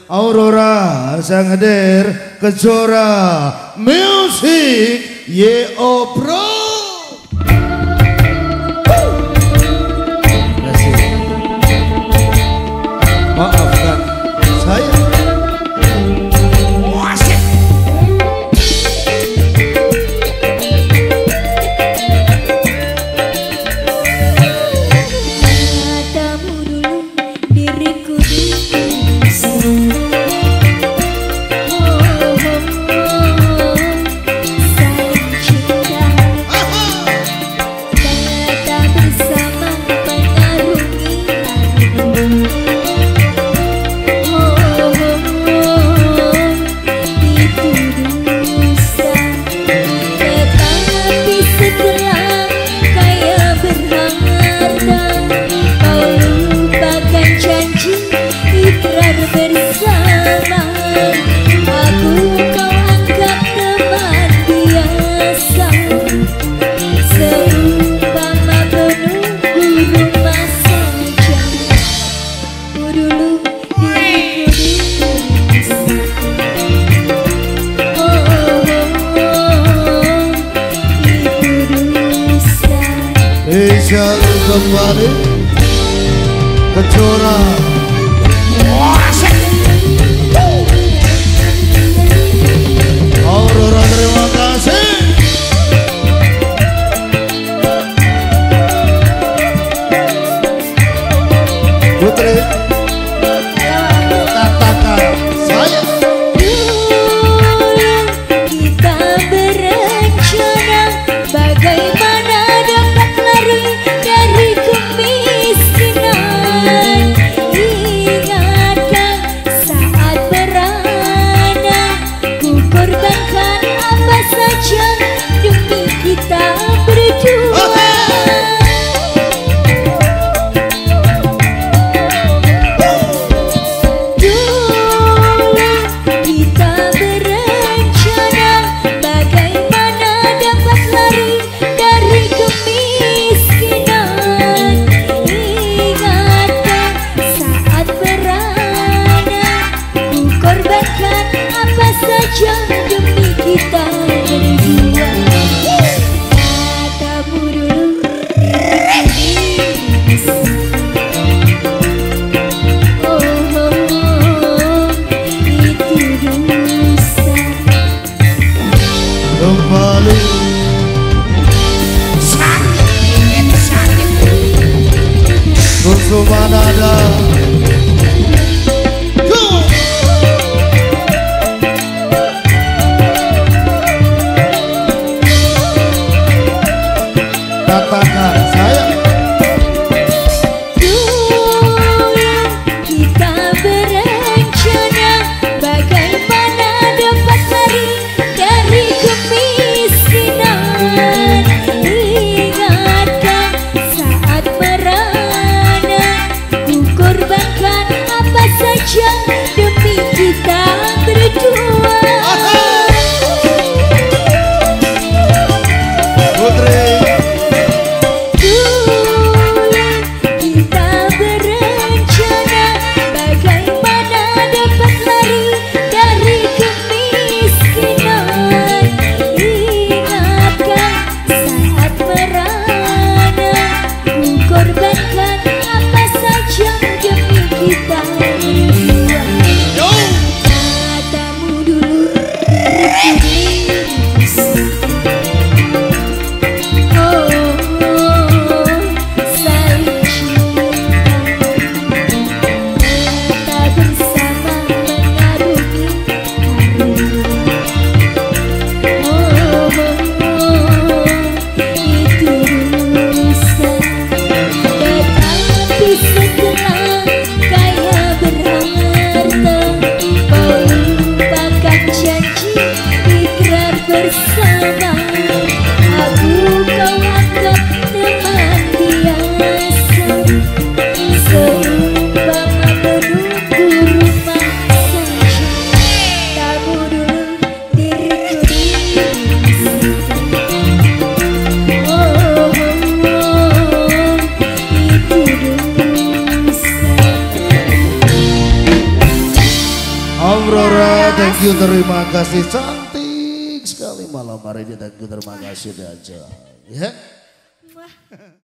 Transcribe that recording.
Aurora sang hadir Kedjora Music Yo Bro. Maafkan saya. Kembali Kedjora Aurora, terima kasih. Putri katakan saya. Kita berencana bagaimana dapat lari dari kemiskinan. Ingatkan saat merana ku korbankan apa saja demi kita berdua. Demi kita berdua. Katamu dulu oh, itu dosa. Kembali sakit Kusuma nada. Katakan saya. Kita berencana bagaimana dapat lari dari kemiskinan. Ingatkan saat merana ku korbankan apa saja demi kita berdua. Putri korbankan apa saja demi kita berdua. Aurora, thank you, terima kasih, cantik sekali malam hari ini, thank you, terima kasih, Kedjora. Ya.